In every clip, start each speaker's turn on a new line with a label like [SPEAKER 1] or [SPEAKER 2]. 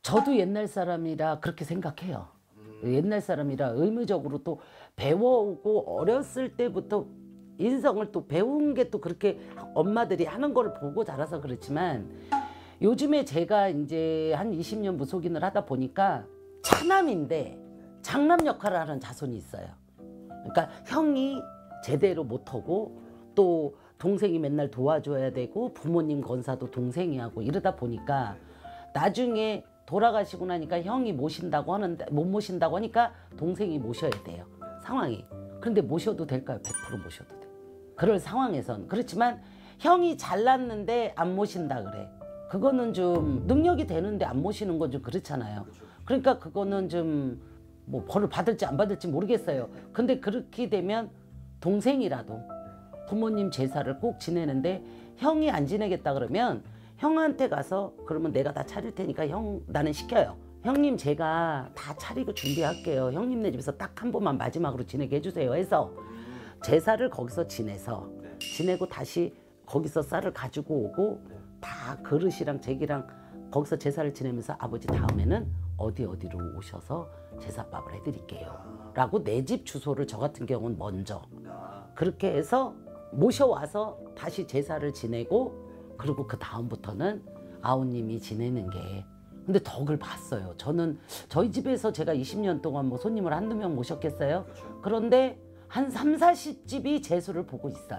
[SPEAKER 1] 저도 옛날 사람이라 그렇게 생각해요. 옛날 사람이라 의무적으로 또 배워오고 어렸을 때부터 인성을 또 배운 게 또 그렇게 엄마들이 하는 걸 보고 자라서 그렇지만 요즘에 제가 이제 한 20년 무속인을 하다 보니까 차남인데 장남 역할을 하는 자손이 있어요. 그러니까 형이 제대로 못하고 또 동생이 맨날 도와줘야 되고 부모님 건사도 동생이 하고 이러다 보니까 나중에 돌아가시고 나니까 형이 모신다고 하는데 못 모신다고 하니까 동생이 모셔야 돼요. 상황이. 그런데 모셔도 될까요? 100% 모셔도 돼. 그럴 상황에선. 그렇지만 형이 잘났는데 안 모신다 그래. 그거는 좀 능력이 되는데 안 모시는 건 좀 그렇잖아요. 그러니까 그거는 좀 뭐 벌을 받을지 안 받을지 모르겠어요. 근데 그렇게 되면 동생이라도 부모님 제사를 꼭 지내는데 형이 안 지내겠다 그러면 형한테 가서 그러면 내가 다 차릴 테니까 형 나는 시켜요. 형님 제가 다 차리고 준비할게요. 형님네 집에서 딱 한 번만 마지막으로 지내게 해주세요 해서 제사를 거기서 지내고 다시 거기서 쌀을 가지고 오고 다 그릇이랑 제기랑 거기서 제사를 지내면서 아버지 다음에는 어디로 오셔서 제사밥을 해드릴게요 라고 내 집 주소를 저 같은 경우는 먼저 그렇게 해서 모셔와서 다시 제사를 지내고 그리고 그 다음부터는 아우님이 지내는 게 근데 덕을 봤어요. 저는 저희 집에서 제가 20년 동안 뭐 손님을 한두 명 모셨겠어요? 그런데 한 3, 40집이 제수를 보고 있어요.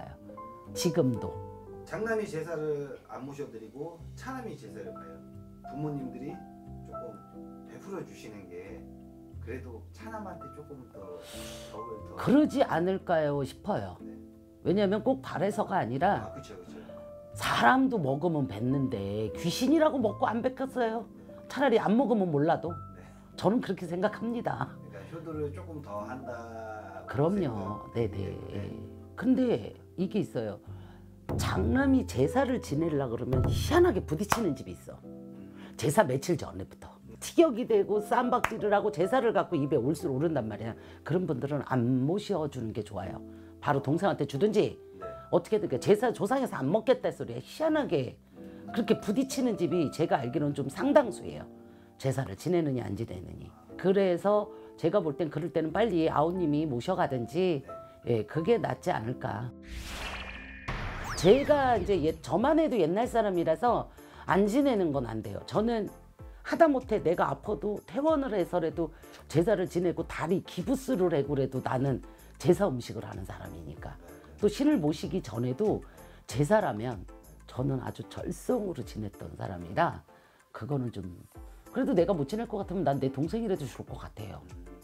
[SPEAKER 1] 지금도.
[SPEAKER 2] 장남이 제사를 안 모셔드리고 차남이 제사를 봐요. 부모님들이 조금 베풀어 주시는 게 그래도 차남한테 조금 더 덕을 더
[SPEAKER 1] 그러지 않을까요 싶어요.
[SPEAKER 2] 네.
[SPEAKER 1] 왜냐하면 꼭 바래서가 아니라
[SPEAKER 2] 그렇죠.
[SPEAKER 1] 사람도 먹으면 뱉는데 귀신이라고 먹고 안 뱉겠어요. 차라리 안 먹으면 몰라도.
[SPEAKER 2] 네.
[SPEAKER 1] 저는 그렇게 생각합니다.
[SPEAKER 2] 그러니까 효도를 조금 더 한다.
[SPEAKER 1] 그럼요. 네네. 근데 이게 있어요. 장남이 제사를 지내려고 그러면 희한하게 부딪히는 집이 있어. 제사 며칠 전에부터. 티격이 되고 쌈박질을 하고 제사를 갖고 입에 올술 오른단 말이야. 그런 분들은 안 모셔주는 게 좋아요. 바로 동생한테 주든지 어떻게든 제사 조상에서 안 먹겠다 소리야. 희한하게 그렇게 부딪히는 집이 제가 알기로는 좀 상당수예요. 제사를 지내느냐 안 지내느니. 그래서 제가 볼 땐 그럴 때는 빨리 아우님이 모셔가든지 그게 낫지 않을까. 제가 이제 저만 해도 옛날 사람이라서 안 지내는 건 안 돼요. 저는 하다못해 내가 아파도 퇴원을 해서라도 제사를 지내고 다리 기부스를 해고 그래도 나는 제사 음식을 하는 사람이니까. 또 신을 모시기 전에도 제사라면 저는 아주 절성으로 지냈던 사람이라 그거는 좀 그래도 내가 못 지낼 것 같으면 난 내 동생이라도 줄 것 같아요.